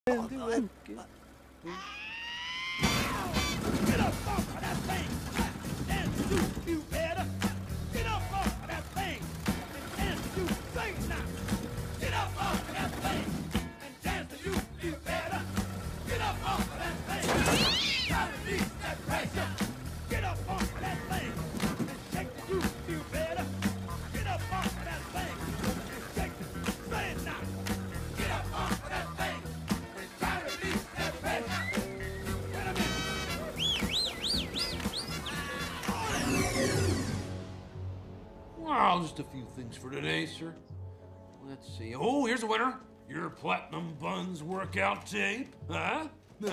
Get up off of that thing! And you better get up off of that thing! And you say now! Get up off of that thing! And dance to you better get up off of that thing! Try to release that pressure! Get up off of that thing! And shake the you better get up off of that thing! And shake the say it now! Get up off of that thing! And try to release that pressure! Wait a minute! Well, just a few things for today, sir. Let's see. Oh, here's a winner. Your Platinum Buns workout tape, huh?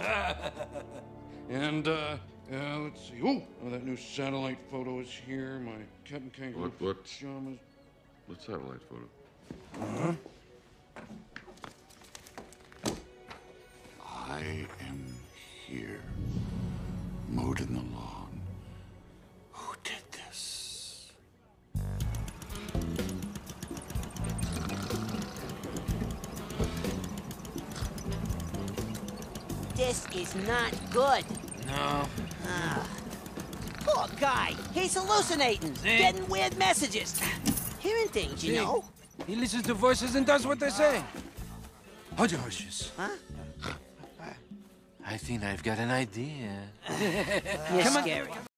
And, let's see. Oh, that new satellite photo is here. My Captain Kangaroo pajamas. What satellite photo? I am here. Mowed in the lawn. Who did this? This is not good. No. Poor guy. He's hallucinating. Getting weird messages. Hearing things, you know. He listens to voices and does what they say. Hold your horses. Huh? I think I've got an idea. You're scary.